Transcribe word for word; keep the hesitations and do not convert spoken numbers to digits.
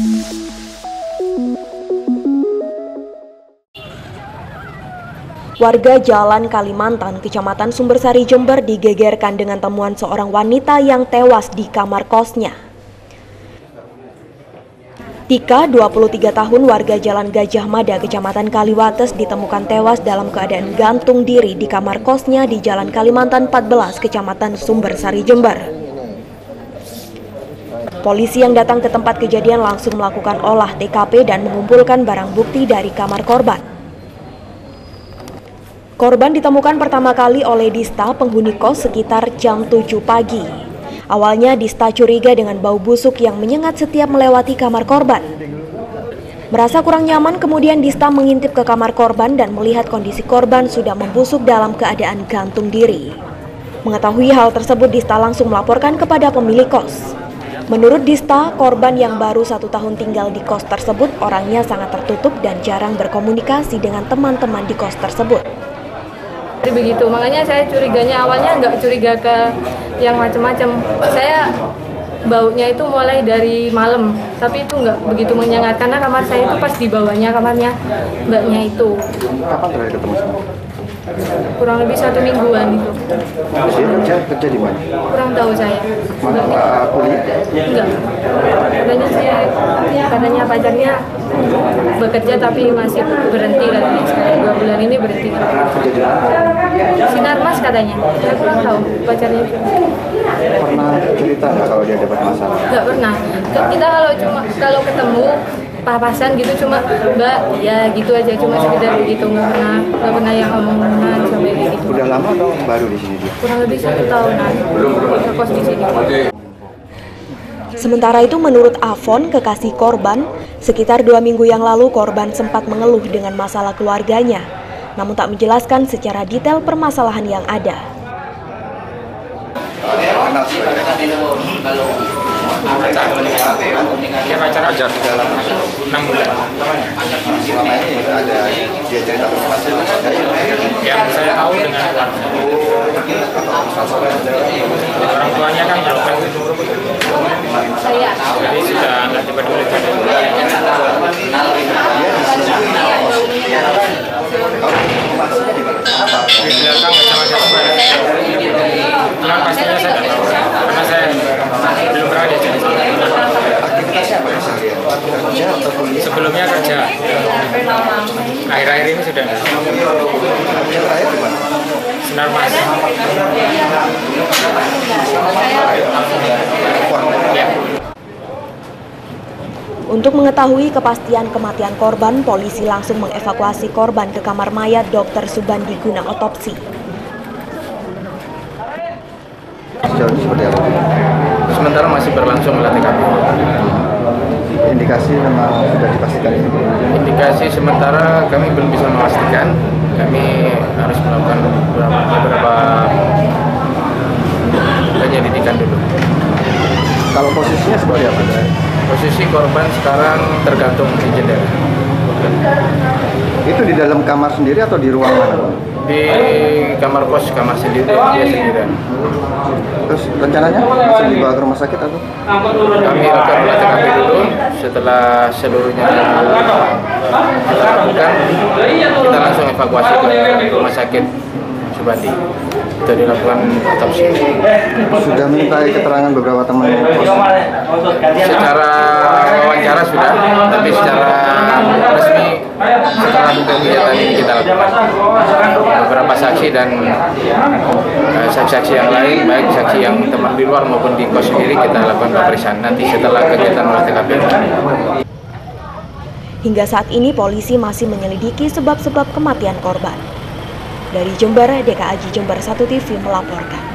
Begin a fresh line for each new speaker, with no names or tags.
Warga Jalan Kalimantan, Kecamatan Sumbersari, Jember digegerkan dengan temuan seorang wanita yang tewas di kamar kosnya. Tika, dua puluh tiga tahun, warga Jalan Gajah Mada, Kecamatan Kaliwates, ditemukan tewas dalam keadaan gantung diri di kamar kosnya di Jalan Kalimantan empat belas, Kecamatan Sumbersari, Jember. Polisi yang datang ke tempat kejadian langsung melakukan olah T K P dan mengumpulkan barang bukti dari kamar korban. Korban ditemukan pertama kali oleh Dista, penghuni kos, sekitar jam tujuh pagi. Awalnya Dista curiga dengan bau busuk yang menyengat setiap melewati kamar korban. Merasa kurang nyaman, kemudian Dista mengintip ke kamar korban dan melihat kondisi korban sudah membusuk dalam keadaan gantung diri. Mengetahui hal tersebut, Dista langsung melaporkan kepada pemilik kos. Menurut Dista, korban yang baru satu tahun tinggal di kos tersebut orangnya sangat tertutup dan jarang berkomunikasi dengan teman-teman di kos tersebut.
Begitu, makanya saya curiganya awalnya nggak curiga ke yang macam-macam. Saya baunya itu mulai dari malam, tapi itu nggak begitu menyengat karena kamar saya itu pas di bawahnya kamarnya mbaknya itu.
Kapan terakhir ketemu sama?
Kurang lebih satu mingguan itu.
Dia kerja kerja di mana?
Kurang tahu saya.
Mana kuliah?
Enggak. Katanya sih, katanya pacarnya bekerja tapi masih berhenti katanya. Sekarang dua bulan ini berhenti.
Kerja di mana?
Sinar Mas katanya. Saya kurang tahu pacarnya.
Pernah cerita nggak kalau dia dapat masalah?
Nggak pernah. Kita kalau cuma kalau ketemu papasan gitu cuma mbak ya gitu aja, cuma sekedar begitu, nggak pernah nggak pernah yang omongan sampai kayak gitu.
Udah lama atau baru di sini dia?
Kurang lebih satu tahunan ngekos di sini.
Sementara itu, menurut Avon, kekasih korban, sekitar dua minggu yang lalu korban sempat mengeluh dengan masalah keluarganya, namun tak menjelaskan secara detail permasalahan yang ada.
Dia pacar aja dalam enam bulan.
Selama ini ada dia cerita masalah
Yang saya tahu dengan orang tuanya kan melakukan jadi sudah nggak dipedulikan. Di belakang macam-macam. Cuman pastinya saya nggak tahu karena saya belum pernah diajak.
Aktivitasnya apa seharian? Kerja atau kuliah?
Sebelumnya kerja, akhir-akhir ini sudah.
Kerja terakhir di mana?
Sinar Mas. Ya.
Untuk mengetahui kepastian kematian korban, polisi langsung mengevakuasi korban ke kamar mayat Dokter Subandi guna otopsi.
Sejauh ini seperti apa?
Sementara masih berlangsung olah T K P.
Indikasi memang sudah dipastikan.
Indikasi sementara kami belum bisa memastikan. Kami harus melakukan beberapa, beberapa penyelidikan dulu.
Kalau posisinya seperti apa?
Posisi korban sekarang tergantung di jendela.
Itu di dalam kamar sendiri atau di ruang mana?
Di kamar kos, kamar sendiri, dia sendirian.
Terus rencananya langsung dibawa ke rumah sakit atau?
Kami akan olah T K P dulu. Setelah seluruhnya kita lakukan, kita langsung evakuasi ke rumah sakit Subandi. Itu dilakukan otopsi.
Sudah minta keterangan beberapa teman kos?
Secara wawancara sudah, tapi secara resmi setelah kegiatan ini kita lakukan beberapa saksi dan uh, saksi-saksi yang lain, baik saksi yang teman di luar maupun di kos sendiri kita lakukan pemeriksaan nanti setelah kegiatan olah T K P.
Hingga saat ini polisi masih menyelidiki sebab-sebab kematian korban. Dari Jember, D K A J Jember satu T V melaporkan.